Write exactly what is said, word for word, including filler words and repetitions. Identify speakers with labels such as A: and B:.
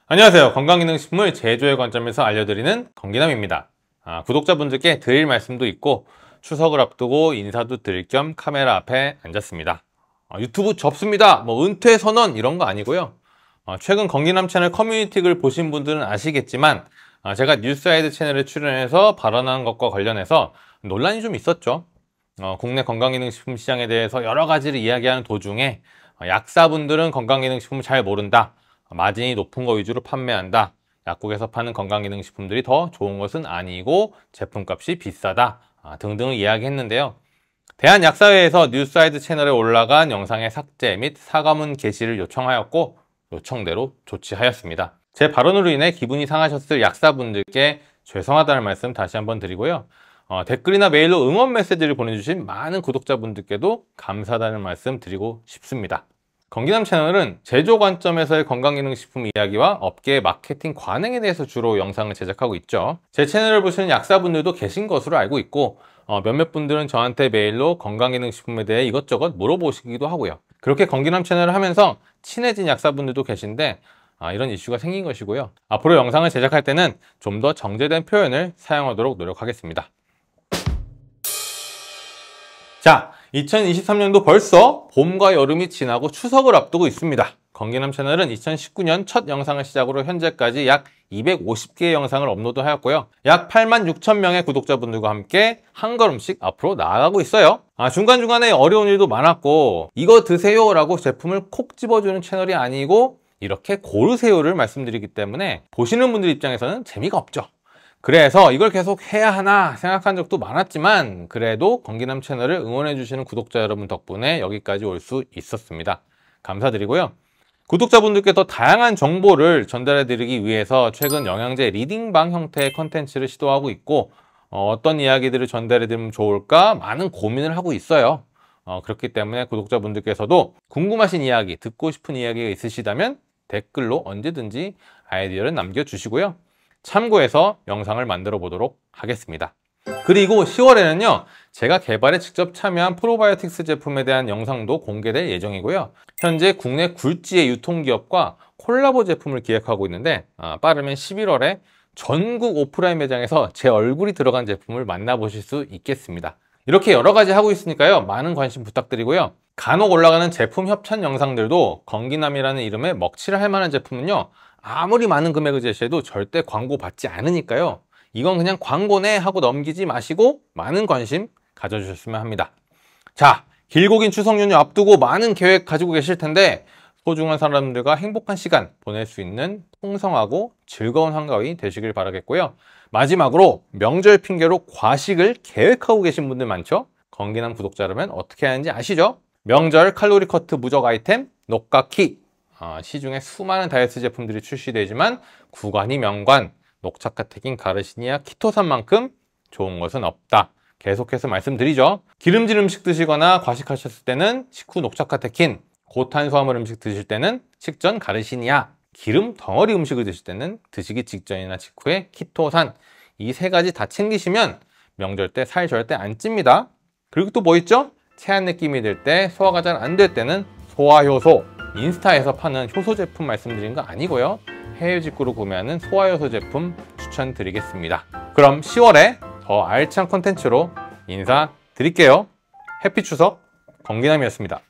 A: 안녕하세요. 건강기능식품을 제조의 관점에서 알려드리는 건기남입니다. 아, 구독자분들께 드릴 말씀도 있고 추석을 앞두고 인사도 드릴 겸 카메라 앞에 앉았습니다. 아, 유튜브 접습니다. 뭐 은퇴 선언 이런 거 아니고요. 아, 최근 건기남 채널 커뮤니티를 보신 분들은 아시겠지만 아, 제가 뉴스아이드 채널에 출연해서 발언한 것과 관련해서 논란이 좀 있었죠. 어, 국내 건강기능식품 시장에 대해서 여러 가지를 이야기하는 도중에 어, 약사분들은 건강기능식품을 잘 모른다. 마진이 높은 거 위주로 판매한다. 약국에서 파는 건강기능식품들이 더 좋은 것은 아니고 제품값이 비싸다. 아, 등등을 이야기했는데요. 대한약사회에서 뉴스아이드 채널에 올라간 영상의 삭제 및 사과문 게시를 요청하였고 요청대로 조치하였습니다. 제 발언으로 인해 기분이 상하셨을 약사분들께 죄송하다는 말씀 다시 한번 드리고요. 어, 댓글이나 메일로 응원 메시지를 보내주신 많은 구독자분들께도 감사하다는 말씀 드리고 싶습니다. 건기남 채널은 제조 관점에서의 건강기능식품 이야기와 업계의 마케팅 관행에 대해서 주로 영상을 제작하고 있죠. 제 채널을 보시는 약사분들도 계신 것으로 알고 있고 어, 몇몇 분들은 저한테 메일로 건강기능식품에 대해 이것저것 물어보시기도 하고요. 그렇게 건기남 채널을 하면서 친해진 약사분들도 계신데 아, 이런 이슈가 생긴 것이고요. 앞으로 영상을 제작할 때는 좀 더 정제된 표현을 사용하도록 노력하겠습니다. 자, 이천이십삼 년도 벌써 봄과 여름이 지나고 추석을 앞두고 있습니다. 건기남 채널은 이천십구 년 첫 영상을 시작으로 현재까지 약 이백오십 개의 영상을 업로드하였고요. 약 팔만 육천 명의 구독자분들과 함께 한 걸음씩 앞으로 나아가고 있어요. 아, 중간중간에 어려운 일도 많았고 이거 드세요 라고 제품을 콕 집어주는 채널이 아니고 이렇게 고르세요를 말씀드리기 때문에 보시는 분들 입장에서는 재미가 없죠. 그래서 이걸 계속 해야 하나 생각한 적도 많았지만 그래도 건기남 채널을 응원해 주시는 구독자 여러분 덕분에 여기까지 올 수 있었습니다. 감사드리고요. 구독자분들께 더 다양한 정보를 전달해 드리기 위해서 최근 영양제 리딩방 형태의 컨텐츠를 시도하고 있고 어, 어떤 이야기들을 전달해 드리면 좋을까 많은 고민을 하고 있어요. 어, 그렇기 때문에 구독자분들께서도 궁금하신 이야기, 듣고 싶은 이야기가 있으시다면 댓글로 언제든지 아이디어를 남겨주시고요. 참고해서 영상을 만들어 보도록 하겠습니다. 그리고 시월에는요 제가 개발에 직접 참여한 프로바이오틱스 제품에 대한 영상도 공개될 예정이고요. 현재 국내 굴지의 유통기업과 콜라보 제품을 기획하고 있는데 아, 빠르면 십일월에 전국 오프라인 매장에서 제 얼굴이 들어간 제품을 만나보실 수 있겠습니다. 이렇게 여러 가지 하고 있으니까요 많은 관심 부탁드리고요. 간혹 올라가는 제품 협찬 영상들도 건기남이라는 이름에 먹칠을 할 만한 제품은요 아무리 많은 금액을 제시해도 절대 광고 받지 않으니까요. 이건 그냥 광고네 하고 넘기지 마시고 많은 관심 가져주셨으면 합니다. 자, 길고 긴 추석 연휴 앞두고 많은 계획 가지고 계실 텐데 소중한 사람들과 행복한 시간 보낼 수 있는 풍성하고 즐거운 한가위 되시길 바라겠고요. 마지막으로 명절 핑계로 과식을 계획하고 계신 분들 많죠? 건기남 구독자라면 어떻게 하는지 아시죠? 명절 칼로리 커트 무적 아이템 녹각키 어, 시중에 수많은 다이어트 제품들이 출시되지만 구간이 명관, 녹차카테킨 가르시니아 키토산만큼 좋은 것은 없다. 계속해서 말씀드리죠. 기름진 음식 드시거나 과식하셨을 때는 식후 녹차카테킨, 고탄수화물 음식 드실 때는 식전 가르시니아, 기름 덩어리 음식을 드실 때는 드시기 직전이나 직후에 키토산 이 세 가지 다 챙기시면 명절 때 살 절대 안 찝니다. 그리고 또 뭐 있죠? 체한 느낌이 들 때, 소화가 잘 안 될 때는 소화효소, 인스타에서 파는 효소 제품 말씀드린 거 아니고요. 해외 직구로 구매하는 소화효소 제품 추천드리겠습니다. 그럼 시월에 더 알찬 콘텐츠로 인사드릴게요. 해피 추석, 건기남이었습니다.